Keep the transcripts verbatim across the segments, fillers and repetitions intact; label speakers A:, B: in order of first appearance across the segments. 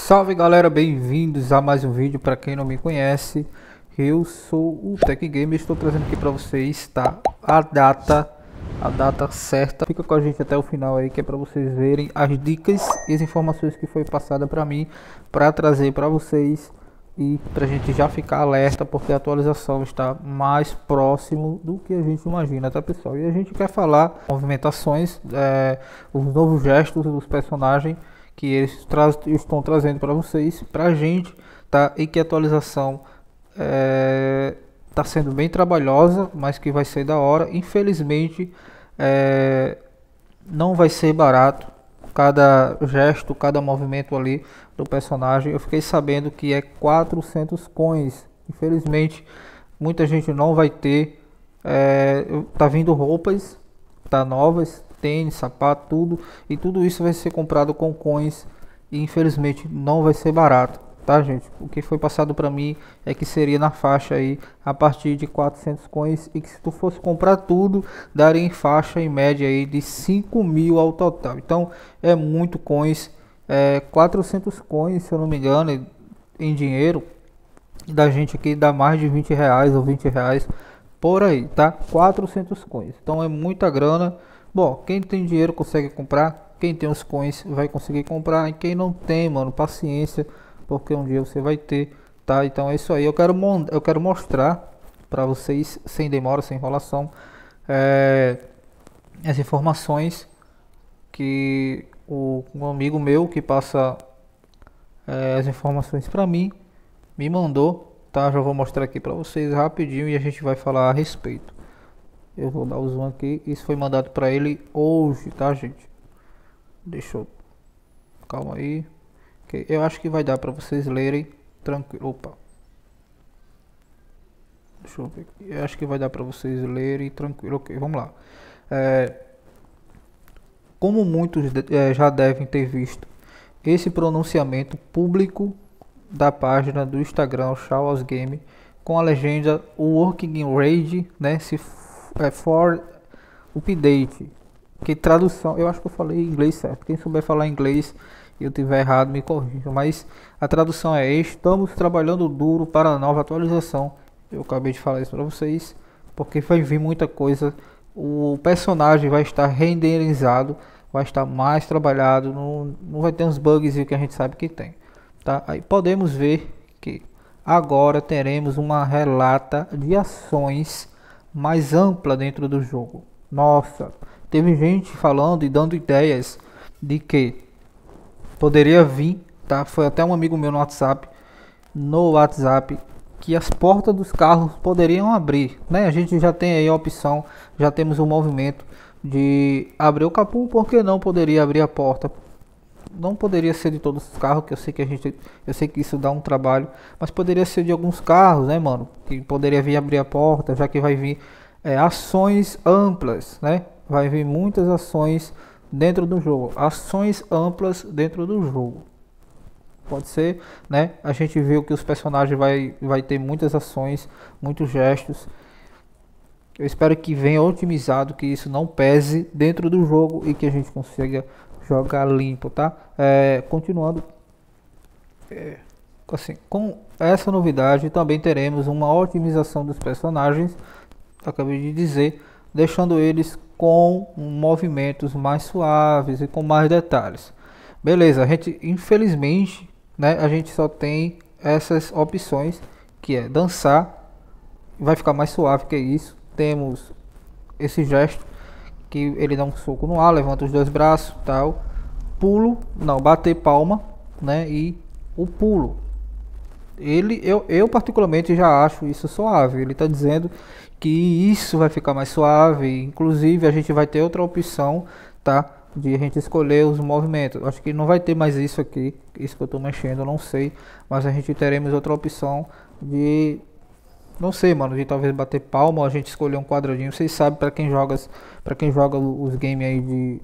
A: Salve galera, bem-vindos a mais um vídeo. Para quem não me conhece, eu sou o Tech Gamer. Estou trazendo aqui para vocês, tá, a data a data certa. Fica com a gente até o final aí, que é para vocês verem as dicas e as informações que foi passada para mim, para trazer para vocês e pra gente já ficar alerta, porque a atualização está mais próximo do que a gente imagina, tá pessoal? E a gente quer falar movimentações, é, os novos gestos dos personagens que eles tra estão trazendo para vocês, pra gente, tá? E que a atualização é, tá sendo bem trabalhosa, mas que vai ser da hora. Infelizmente, é, não vai ser barato. Cada gesto, cada movimento ali do personagem, eu fiquei sabendo que é quatrocentos coins. Infelizmente, muita gente não vai ter. É, tá vindo roupas, tá novas, tênis, sapato, tudo, e tudo isso vai ser comprado com coins e infelizmente não vai ser barato, tá gente? O que foi passado para mim é que seria na faixa aí a partir de quatrocentos coins, e que se tu fosse comprar tudo daria em faixa em média aí de cinco mil ao total. Então é muito coins, é, quatrocentos coins, se eu não me engano, em dinheiro da gente aqui dá mais de vinte reais ou vinte reais por aí, tá? quatrocentos coins, então é muita grana. Bom, quem tem dinheiro consegue comprar, quem tem os coins vai conseguir comprar, e quem não tem, mano, paciência, porque um dia você vai ter, tá? Então é isso aí. Eu quero eu quero mostrar para vocês, sem demora, sem enrolação, é, as informações que o um amigo meu que passa é, as informações para mim me mandou, tá? Já vou mostrar aqui para vocês rapidinho e a gente vai falar a respeito. Eu vou dar o zoom aqui. Isso foi mandado para ele hoje, tá gente? Deixa eu... Calma aí. Okay. Eu acho que vai dar para vocês lerem tranquilo. Opa. Deixa eu ver aqui. Eu acho que vai dar para vocês lerem tranquilo. Ok, vamos lá. É... Como muitos é, já devem ter visto, esse pronunciamento público da página do Instagram Chaos Game, com a legenda Working Raid, né? Se é for update, que tradução, eu acho que eu falei inglês certo. Quem souber falar inglês e eu tiver errado me corrija, mas a tradução é: estamos trabalhando duro para a nova atualização. Eu acabei de falar isso para vocês porque vai vir muita coisa. O personagem vai estar renderizado, vai estar mais trabalhado, não, não vai ter uns bugs que a gente sabe que tem, tá? Aí podemos ver que agora teremos uma relata de ações mais ampla dentro do jogo. Nossa, teve gente falando e dando ideias de que poderia vir, tá? Foi até um amigo meu no WhatsApp, no WhatsApp, que as portas dos carros poderiam abrir, né? A gente já tem aí a opção, já temos o movimento de abrir o capô, porque não poderia abrir a porta? Não poderia ser de todos os carros, que eu sei que a gente, eu sei que isso dá um trabalho, mas poderia ser de alguns carros, né, mano? Que poderia vir abrir a porta, já que vai vir é, ações amplas, né? Vai vir muitas ações dentro do jogo, ações amplas dentro do jogo. Pode ser, né? A gente viu que os personagens vai, vai ter muitas ações, muitos gestos. Eu espero que venha otimizado, que isso não pese dentro do jogo e que a gente consiga jogar limpo, tá? É, continuando, é, assim, com essa novidade também teremos uma otimização dos personagens, acabei de dizer, deixando eles com movimentos mais suaves e com mais detalhes. Beleza, a gente, infelizmente, né, a gente só tem essas opções, que é dançar, vai ficar mais suave que isso. Temos esse gesto que ele dá um soco no ar, levanta os dois braços, tal, pulo, não, bater palma, né, e o pulo. Ele, eu, eu particularmente já acho isso suave. Ele está dizendo que isso vai ficar mais suave. Inclusive a gente vai ter outra opção, tá, de a gente escolher os movimentos. Acho que não vai ter mais isso aqui, isso que eu estou mexendo, eu não sei, mas a gente teremos outra opção de, não sei, mano, de talvez bater palma, ou a gente escolher um quadradinho. Vocês sabem, para quem joga, para quem joga os games aí de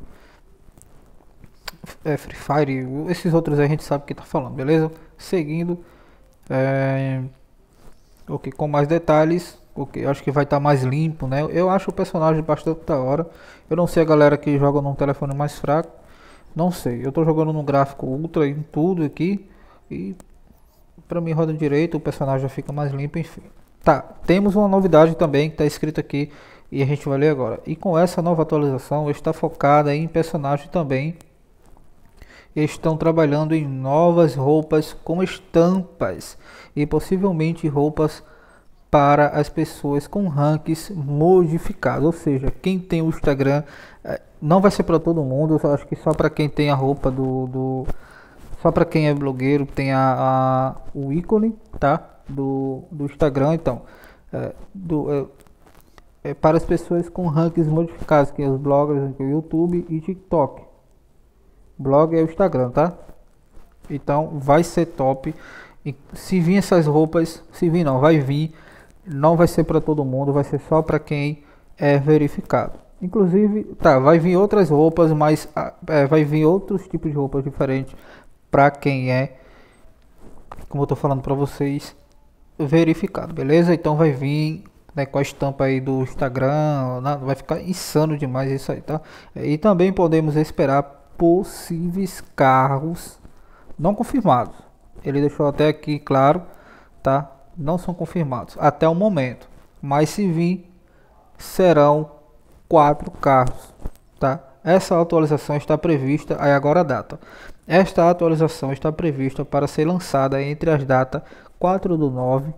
A: é, Free Fire, esses outros aí a gente sabe o que tá falando, beleza? Seguindo, é, ok, com mais detalhes, ok, acho que vai estar tá mais limpo, né? Eu acho o personagem bastante da hora. Eu não sei a galera que joga num telefone mais fraco, não sei. Eu tô jogando no gráfico ultra em tudo aqui, E pra mim roda direito, o personagem já fica mais limpo, enfim. Tá, temos uma novidade também que está escrito aqui e a gente vai ler agora. E com essa nova atualização está focada em personagem também. Estão trabalhando em novas roupas com estampas e possivelmente roupas para as pessoas com rankings modificados. Ou seja, quem tem o Instagram, não vai ser para todo mundo, eu acho que só para quem tem a roupa do, do só para quem é blogueiro tem a, a o ícone, tá? Do, do Instagram. Então é, do, é, é para as pessoas com rankings modificados, que é os bloggers, que é o YouTube e TikTok. Blog é o Instagram, tá? Então vai ser top. E se vir essas roupas, se vir não, vai vir. Não vai ser para todo mundo, vai ser só para quem é verificado. Inclusive, tá, vai vir outras roupas, mas é, vai vir outros tipos de roupas diferentes para quem é, como eu tô falando para vocês, verificado, beleza? Então vai vir, né, com a estampa aí do Instagram, né, vai ficar insano demais isso aí, tá? E também podemos esperar possíveis carros não confirmados. Ele deixou até aqui claro, tá? Não são confirmados até o momento, mas se vir, serão quatro carros, tá? Essa atualização está prevista, aí agora a data. Esta atualização está prevista para ser lançada entre as datas quatro do nove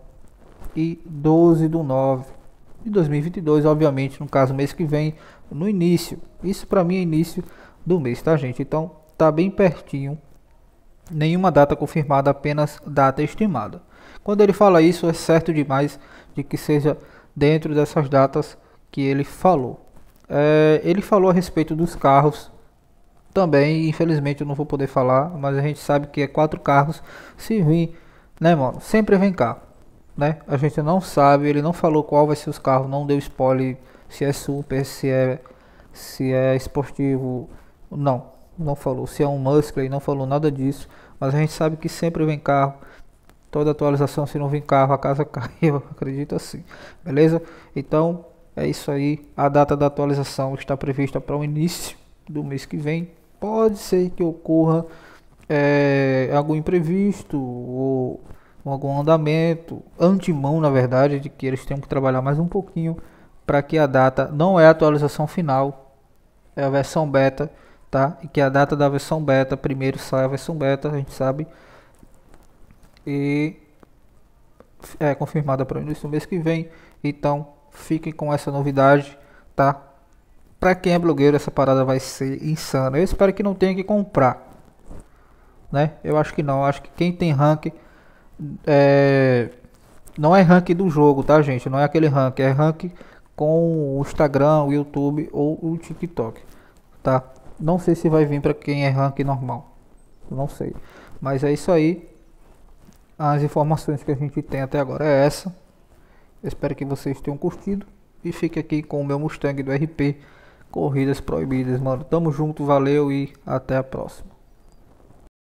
A: e doze do nove de dois mil e vinte e dois, obviamente, no caso mês que vem, no início. Isso para mim é início do mês, tá, gente? Então tá bem pertinho. Nenhuma data confirmada, apenas data estimada. Quando ele fala isso, é certo demais de que seja dentro dessas datas que ele falou. É, ele falou a respeito dos carros também, infelizmente eu não vou poder falar, mas a gente sabe que é quatro carros. Se vir, né, mano, sempre vem cá, né? A gente não sabe, ele não falou qual vai ser os carros, não deu spoiler se é super, se é se é esportivo, não, não falou. Se é um Muscle, não falou nada disso, mas a gente sabe que sempre vem carro. Toda atualização, se não vir carro, a casa cai, eu acredito assim, beleza? Então é isso aí, a data da atualização está prevista para o início do mês que vem. Pode ser que ocorra é, algum imprevisto ou, ou algum andamento, antemão na verdade, de que eles tenham que trabalhar mais um pouquinho para que a data, não é a atualização final, é a versão beta, tá? E que a data da versão beta, primeiro sai a versão beta, a gente sabe, e é confirmada para o início do mês que vem. Então fiquem com essa novidade, tá? Para quem é blogueiro, essa parada vai ser insana. Eu espero que não tenha que comprar, né? Eu acho que não. Eu acho que quem tem rank é... não é rank do jogo, tá, gente? Não é aquele rank, é rank com o Instagram, o YouTube ou o TikTok, tá? Não sei se vai vir para quem é rank normal, não sei. Mas é isso aí. As informações que a gente tem até agora é essa. Eu espero que vocês tenham curtido. E fique aqui com o meu Mustang do R P Corridas Proibidas, mano. Tamo junto, valeu e até a próxima.